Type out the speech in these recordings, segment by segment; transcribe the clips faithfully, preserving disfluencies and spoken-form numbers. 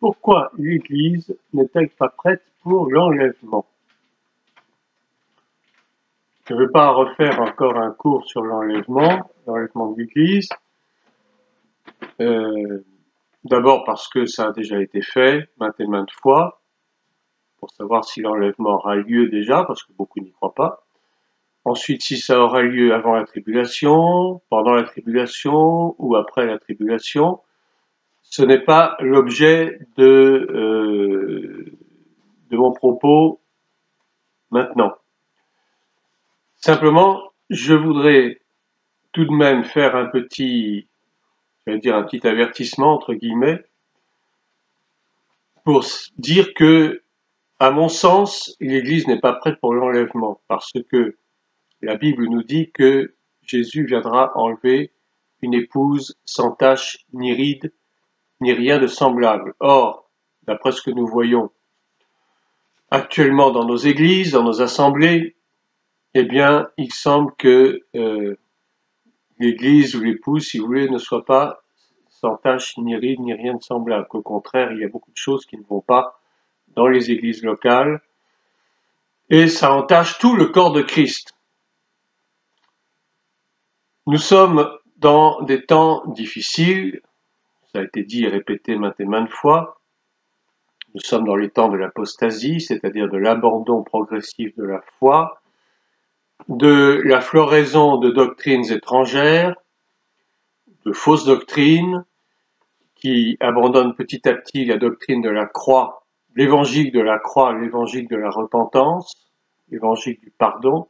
Pourquoi l'Église n'est-elle pas prête pour l'enlèvement? Je ne vais pas refaire encore un cours sur l'enlèvement, l'enlèvement de l'Église. Euh, D'abord parce que ça a déjà été fait maintes et maintes fois, pour savoir si l'enlèvement aura lieu déjà, parce que beaucoup n'y croient pas. Ensuite, si ça aura lieu avant la tribulation, pendant la tribulation ou après la tribulation. Ce n'est pas l'objet de, euh, de mon propos maintenant. Simplement, je voudrais tout de même faire un petit, je vais dire un petit avertissement entre guillemets, pour dire que, à mon sens, l'Église n'est pas prête pour l'enlèvement, parce que la Bible nous dit que Jésus viendra enlever une épouse sans tache ni ride, ni rien de semblable. Or, d'après ce que nous voyons actuellement dans nos églises, dans nos assemblées, eh bien, il semble que euh, l'église ou l'épouse, si vous voulez, ne soit pas sans tache, ni ride, ni rien de semblable. Qu'au contraire, il y a beaucoup de choses qui ne vont pas dans les églises locales, et ça entache tout le corps de Christ. Nous sommes dans des temps difficiles, ça a été dit et répété maintes et maintes fois. Nous sommes dans les temps de l'apostasie, c'est-à-dire de l'abandon progressif de la foi, de la floraison de doctrines étrangères, de fausses doctrines, qui abandonnent petit à petit la doctrine de la croix, l'évangile de la croix, l'évangile de la repentance, l'évangile du pardon,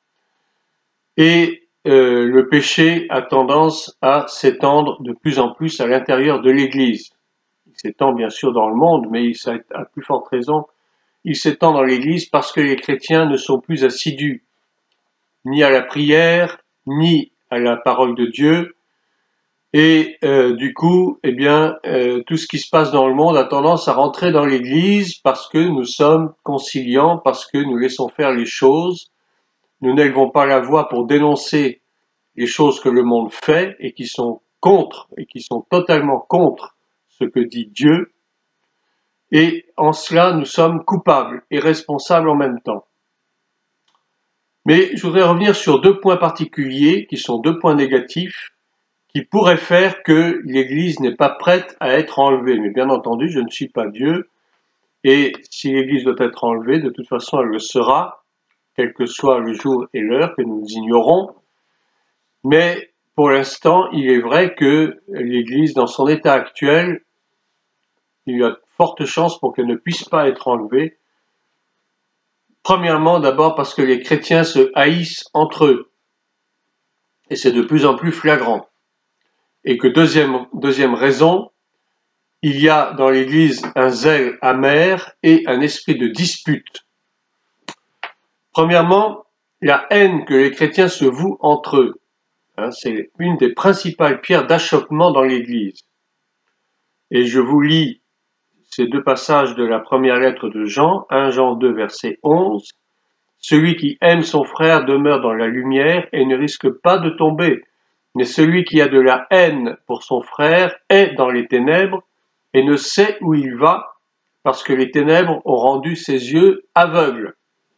et euh, le péché a tendance à s'étendre de plus en plus à l'intérieur de l'Église. Il s'étend bien sûr dans le monde, mais il s'est, à plus forte raison, il s'étend dans l'Église parce que les chrétiens ne sont plus assidus ni à la prière, ni à la parole de Dieu, et euh, du coup, eh bien, euh, tout ce qui se passe dans le monde a tendance à rentrer dans l'Église parce que nous sommes conciliants, parce que nous laissons faire les choses, nous n'élevons pas la voix pour dénoncer les choses que le monde fait et qui sont contre, et qui sont totalement contre ce que dit Dieu, et en cela nous sommes coupables et responsables en même temps. Mais je voudrais revenir sur deux points particuliers, qui sont deux points négatifs, qui pourraient faire que l'Église n'est pas prête à être enlevée. Mais bien entendu, je ne suis pas Dieu, et si l'Église doit être enlevée, de toute façon, elle le sera, quel que soit le jour et l'heure que nous ignorons. Mais pour l'instant, il est vrai que l'Église, dans son état actuel, il y a de fortes chances pour qu'elle ne puisse pas être enlevée. Premièrement, d'abord parce que les chrétiens se haïssent entre eux, et c'est de plus en plus flagrant. Et que deuxième, deuxième raison, il y a dans l'Église un zèle amer et un esprit de dispute. Premièrement, la haine que les chrétiens se vouent entre eux, hein, c'est une des principales pierres d'achoppement dans l'Église. Et je vous lis ces deux passages de la première lettre de Jean, premier Jean deux, verset onze. « Celui qui aime son frère demeure dans la lumière et ne risque pas de tomber. Mais celui qui a de la haine pour son frère est dans les ténèbres et ne sait où il va, parce que les ténèbres ont rendu ses yeux aveugles. »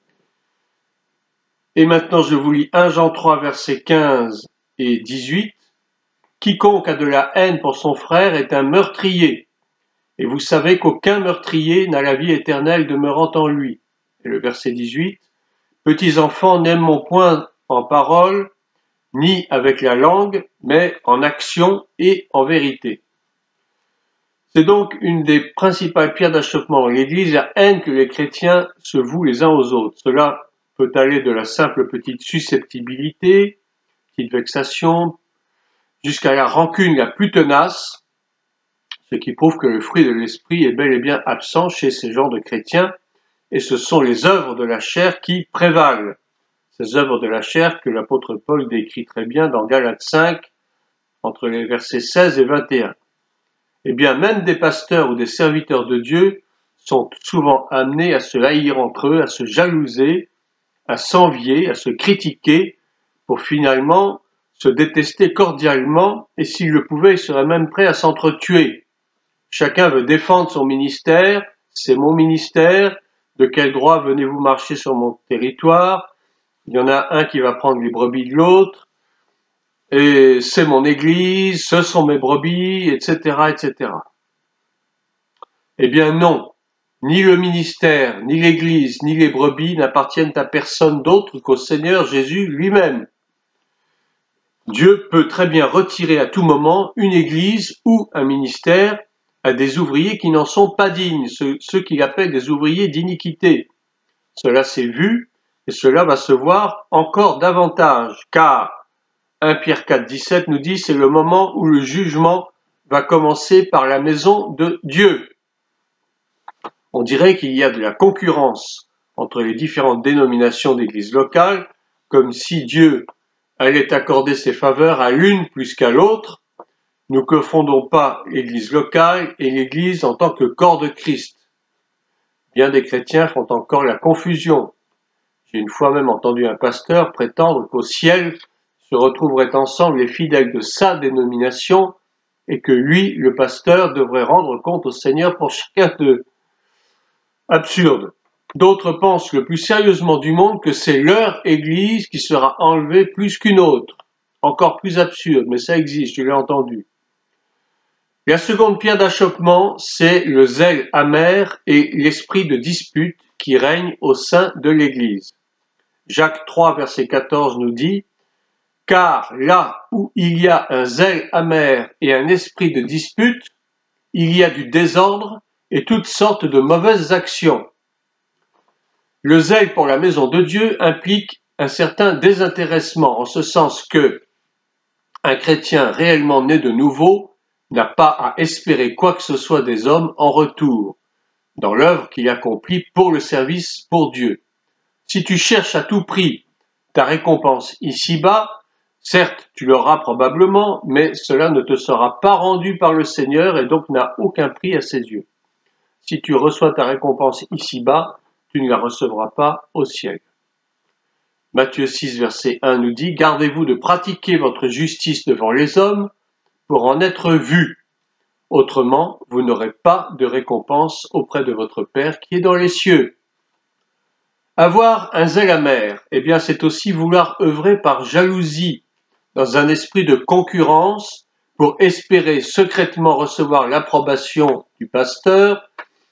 Et maintenant je vous lis premier Jean trois, versets quinze et dix-huit. « Quiconque a de la haine pour son frère est un meurtrier, et vous savez qu'aucun meurtrier n'a la vie éternelle demeurant en lui. » Et le verset dix-huit. « Petits enfants, n'aimons point en parole, ni avec la langue, mais en action et en vérité. » C'est donc une des principales pierres d'achoppement dans l'Église, la haine que les chrétiens se vouent les uns aux autres. Cela peut aller de la simple petite susceptibilité, petite vexation, jusqu'à la rancune la plus tenace, ce qui prouve que le fruit de l'esprit est bel et bien absent chez ces genres de chrétiens, et ce sont les œuvres de la chair qui prévalent. Ces œuvres de la chair que l'apôtre Paul décrit très bien dans Galates cinq, entre les versets seize et vingt et un. Eh bien, même des pasteurs ou des serviteurs de Dieu sont souvent amenés à se haïr entre eux, à se jalouser, à s'envier, à se critiquer, pour finalement se détester cordialement, et s'ils le pouvaient, ils seraient même prêts à s'entretuer. Chacun veut défendre son ministère, c'est mon ministère, de quel droit venez-vous marcher sur mon territoire? Il y en a un qui va prendre les brebis de l'autre, et c'est mon église, ce sont mes brebis, et cetera, et cetera. Eh bien non, ni le ministère, ni l'église, ni les brebis n'appartiennent à personne d'autre qu'au Seigneur Jésus lui-même. Dieu peut très bien retirer à tout moment une église ou un ministère à des ouvriers qui n'en sont pas dignes, ceux, ceux qu'il appelle des ouvriers d'iniquité. Cela s'est vu et cela va se voir encore davantage, car premier Pierre quatre, dix-sept nous dit c'est le moment où le jugement va commencer par la maison de Dieu. On dirait qu'il y a de la concurrence entre les différentes dénominations d'églises locales, comme si Dieu allait accorder ses faveurs à l'une plus qu'à l'autre. Ne confondons pas l'église locale et l'église en tant que corps de Christ. Bien des chrétiens font encore la confusion. J'ai une fois même entendu un pasteur prétendre qu'au ciel se retrouveraient ensemble les fidèles de sa dénomination et que lui, le pasteur, devrait rendre compte au Seigneur pour chacun d'eux. Absurde. D'autres pensent le plus sérieusement du monde que c'est leur église qui sera enlevée plus qu'une autre. Encore plus absurde, mais ça existe, je l'ai entendu. La seconde pierre d'achoppement, c'est le zèle amer et l'esprit de dispute qui règne au sein de l'église. Jacques trois, verset quatorze nous dit « Car là où il y a un zèle amer et un esprit de dispute, il y a du désordre et toutes sortes de mauvaises actions. » Le zèle pour la maison de Dieu implique un certain désintéressement, en ce sens que un chrétien réellement né de nouveau n'a pas à espérer quoi que ce soit des hommes en retour, dans l'œuvre qu'il accomplit pour le service pour Dieu. Si tu cherches à tout prix ta récompense ici-bas, certes, tu l'auras probablement, mais cela ne te sera pas rendu par le Seigneur et donc n'a aucun prix à ses yeux. Si tu reçois ta récompense ici-bas, tu ne la recevras pas au ciel. Matthieu six, verset un nous dit « Gardez-vous de pratiquer votre justice devant les hommes pour en être vus. Autrement, vous n'aurez pas de récompense auprès de votre Père qui est dans les cieux. » Avoir un zèle amer, eh bien, c'est aussi vouloir œuvrer par jalousie, dans un esprit de concurrence, pour espérer secrètement recevoir l'approbation du pasteur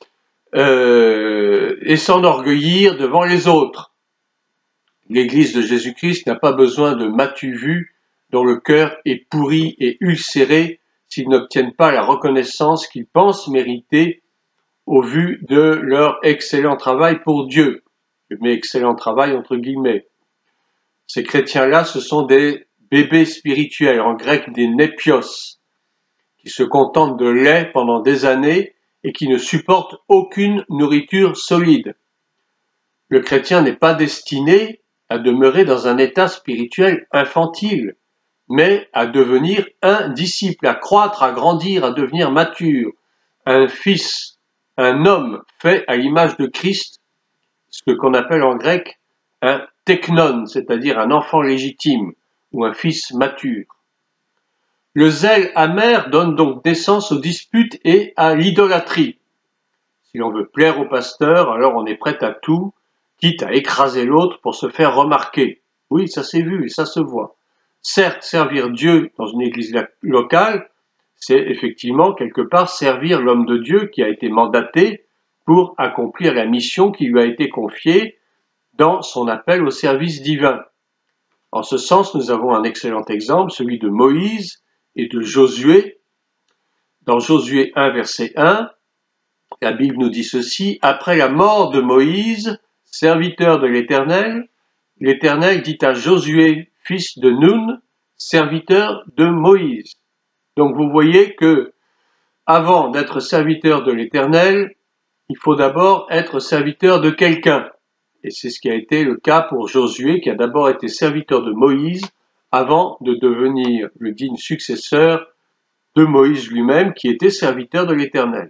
euh, et s'enorgueillir devant les autres. L'Église de Jésus-Christ n'a pas besoin de m'as-tu vu dont le cœur est pourri et ulcéré s'ils n'obtiennent pas la reconnaissance qu'ils pensent mériter au vu de leur excellent travail pour Dieu. Je mets excellent travail entre guillemets. Ces chrétiens-là, ce sont des bébés spirituels, en grec des népios, qui se contentent de lait pendant des années et qui ne supportent aucune nourriture solide. Le chrétien n'est pas destiné à demeurer dans un état spirituel infantile, mais à devenir un disciple, à croître, à grandir, à devenir mature, un fils, un homme fait à l'image de Christ, ce que qu'on appelle en grec un teknon, c'est-à-dire un enfant légitime ou un fils mature. Le zèle amer donne donc naissance aux disputes et à l'idolâtrie. Si l'on veut plaire au pasteur, alors on est prêt à tout, quitte à écraser l'autre pour se faire remarquer. Oui, ça s'est vu et ça se voit. Certes, servir Dieu dans une église locale, c'est effectivement quelque part servir l'homme de Dieu qui a été mandaté pour accomplir la mission qui lui a été confiée dans son appel au service divin. En ce sens, nous avons un excellent exemple, celui de Moïse et de Josué. Dans Josué un, verset un, la Bible nous dit ceci, « Après la mort de Moïse, serviteur de l'Éternel, l'Éternel dit à Josué, fils de Nun, serviteur de Moïse. » Donc vous voyez que, avant d'être serviteur de l'Éternel, il faut d'abord être serviteur de quelqu'un. Et c'est ce qui a été le cas pour Josué, qui a d'abord été serviteur de Moïse, avant de devenir le digne successeur de Moïse lui-même, qui était serviteur de l'Éternel.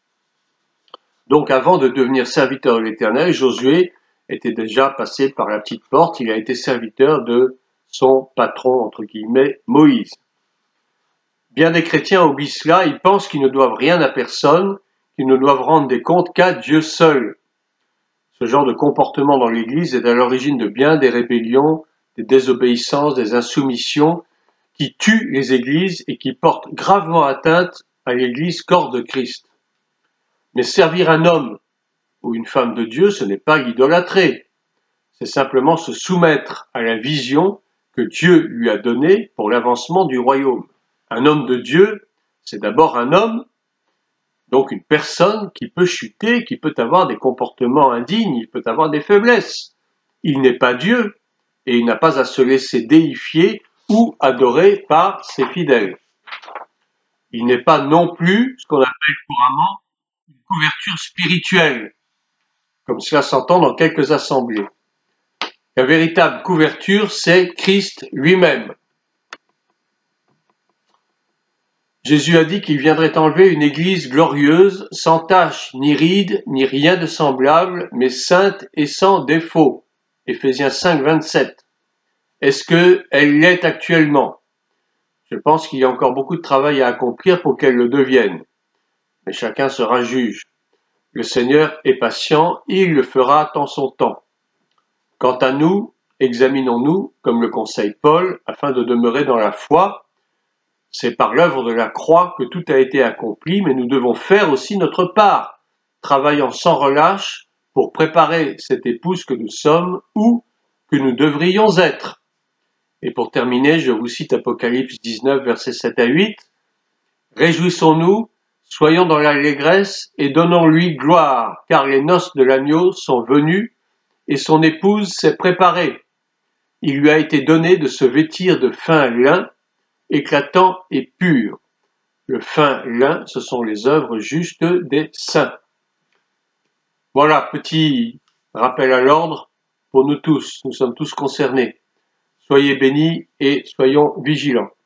Donc avant de devenir serviteur de l'Éternel, Josué était déjà passé par la petite porte, il a été serviteur de son patron, entre guillemets, Moïse. Bien des chrétiens oublient cela, ils pensent qu'ils ne doivent rien à personne, qu'ils ne doivent rendre des comptes qu'à Dieu seul. Ce genre de comportement dans l'Église est à l'origine de bien des rébellions, des désobéissances, des insoumissions, qui tuent les églises et qui portent gravement atteinte à l'Église corps de Christ. Mais servir un homme ou une femme de Dieu, ce n'est pas l'idolâtrer. C'est simplement se soumettre à la vision que Dieu lui a donnée pour l'avancement du royaume. Un homme de Dieu, c'est d'abord un homme, donc une personne qui peut chuter, qui peut avoir des comportements indignes, il peut avoir des faiblesses. Il n'est pas Dieu et il n'a pas à se laisser déifier ou adorer par ses fidèles. Il n'est pas non plus ce qu'on appelle couramment une couverture spirituelle, comme cela s'entend dans quelques assemblées. La véritable couverture, c'est Christ lui-même. Jésus a dit qu'il viendrait enlever une église glorieuse, sans tache, ni ride, ni rien de semblable, mais sainte et sans défaut. Éphésiens cinq, vingt-sept. Est-ce qu'elle l'est actuellement? Je pense qu'il y a encore beaucoup de travail à accomplir pour qu'elle le devienne. Mais chacun sera juge. Le Seigneur est patient, il le fera en son temps. Quant à nous, examinons-nous, comme le conseille Paul, afin de demeurer dans la foi. C'est par l'œuvre de la croix que tout a été accompli, mais nous devons faire aussi notre part, travaillant sans relâche pour préparer cette épouse que nous sommes ou que nous devrions être. Et pour terminer, je vous cite Apocalypse dix-neuf, versets sept à huit. « Réjouissons-nous, soyons dans l'allégresse et donnons-lui gloire, car les noces de l'agneau sont venues et son épouse s'est préparée. Il lui a été donné de se vêtir de fin lin, éclatant et pur. Le fin lin, ce sont les œuvres justes des saints. » Voilà, petit rappel à l'ordre pour nous tous. Nous sommes tous concernés. Soyez bénis et soyons vigilants.